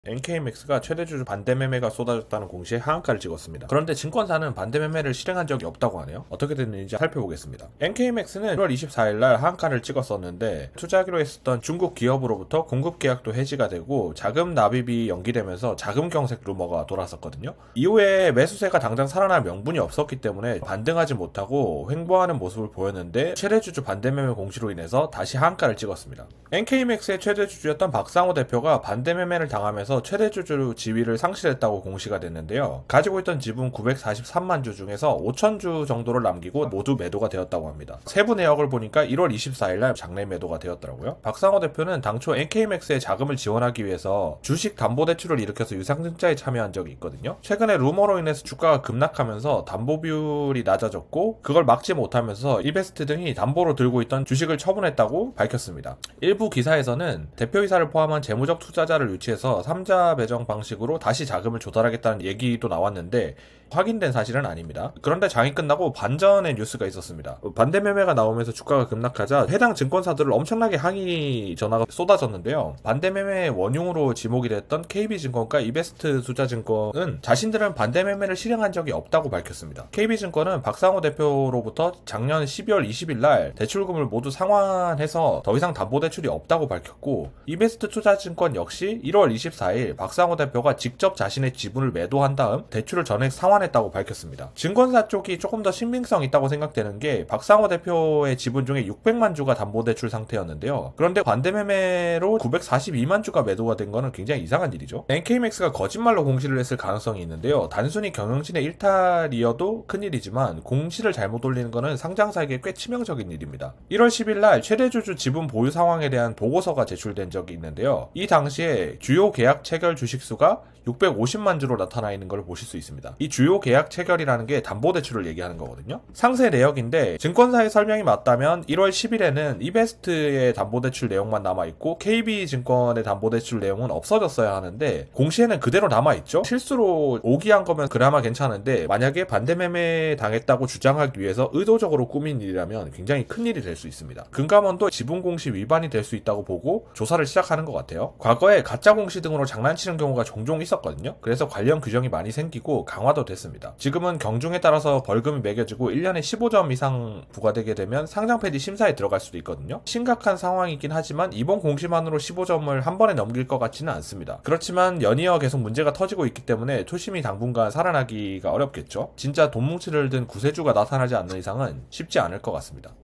NKMX가 최대주주 반대 매매가 쏟아졌다는 공시에 하한가를 찍었습니다. 그런데 증권사는 반대 매매를 실행한 적이 없다고 하네요. 어떻게 됐는지 살펴보겠습니다. NKMX는 1월 24일날 하한가를 찍었었는데 투자하기로 했었던 중국 기업으로부터 공급 계약도 해지가 되고 자금 납입이 연기되면서 자금 경색 루머가 돌았었거든요. 이후에 매수세가 당장 살아날 명분이 없었기 때문에 반등하지 못하고 횡보하는 모습을 보였는데 최대주주 반대 매매 공시로 인해서 다시 하한가를 찍었습니다. NKMX의 최대주주였던 박상호 대표가 반대 매매를 당하면서 최대주주 지위를 상실했다고 공시가 됐는데요. 가지고 있던 지분 943만 주 중에서 5천 주 정도를 남기고 모두 매도가 되었다고 합니다. 세부 내역을 보니까 1월 24일날 장내 매도가 되었더라고요. 박상호 대표는 당초 NKMX의 자금을 지원하기 위해서 주식 담보대출을 일으켜서 유상증자에 참여한 적이 있거든요. 최근에 루머로 인해서 주가가 급락하면서 담보 비율이 낮아졌고 그걸 막지 못하면서 이베스트 등이 담보로 들고 있던 주식을 처분했다고 밝혔습니다. 일부 기사에서는 대표이사를 포함한 재무적 투자자를 유치해서 3자 배정 방식으로 다시 자금을 조달하겠다는 얘기도 나왔는데 확인된 사실은 아닙니다. 그런데 장이 끝나고 반전의 뉴스가 있었습니다. 반대 매매가 나오면서 주가가 급락하자 해당 증권사들을 엄청나게 항의 전화가 쏟아졌는데요. 반대 매매의 원흉으로 지목이 됐던 KB증권과 이베스트 투자증권은 자신들은 반대 매매를 실행한 적이 없다고 밝혔습니다. KB증권은 박상호 대표로부터 작년 12월 20일 날 대출금을 모두 상환해서 더 이상 담보대출이 없다고 밝혔고 이베스트 투자증권 역시 1월 24일 박상호 대표가 직접 자신의 지분을 매도한 다음 대출을 전액 상환했다고 밝혔습니다. 증권사 쪽이 조금 더 신빙성 있다고 생각되는 게 박상호 대표의 지분 중에 600만 주가 담보대출 상태였는데요. 그런데 반대 매매로 942만 주가 매도가 된 거는 굉장히 이상한 일이죠. NKMX가 거짓말로 공시를 했을 가능성이 있는데요. 단순히 경영진의 일탈이어도 큰일이지만 공시를 잘못 올리는 거는 상장사에게 꽤 치명적인 일입니다. 1월 10일 날 최대주주 지분 보유 상황에 대한 보고서가 제출된 적이 있는데요. 이 당시에 주요 계약 체결 주식수가 650만 주로 나타나 있는 걸 보실 수 있습니다. 이 주요 계약 체결이라는 게 담보대출을 얘기하는 거거든요. 상세 내역인데 증권사의 설명이 맞다면 1월 10일에는 이베스트의 담보대출 내용만 남아있고 KB증권의 담보대출 내용은 없어졌어야 하는데 공시에는 그대로 남아있죠. 실수로 오기한 거면 그나마 괜찮은데 만약에 반대매매 당했다고 주장하기 위해서 의도적으로 꾸민 일이라면 굉장히 큰일이 될 수 있습니다. 금감원도 지분공시 위반이 될 수 있다고 보고 조사를 시작하는 것 같아요. 과거에 가짜공시 등으로 장난치는 경우가 종종 있었거든요. 그래서 관련 규정이 많이 생기고 강화도 됐습니다. 지금은 경중에 따라서 벌금이 매겨지고 1년에 15점 이상 부과되게 되면 상장 폐지 심사에 들어갈 수도 있거든요. 심각한 상황이긴 하지만 이번 공시만으로 15점을 한 번에 넘길 것 같지는 않습니다. 그렇지만 연이어 계속 문제가 터지고 있기 때문에 투심이 당분간 살아나기가 어렵겠죠. 진짜 돈 뭉치를 든 구세주가 나타나지 않는 이상은 쉽지 않을 것 같습니다.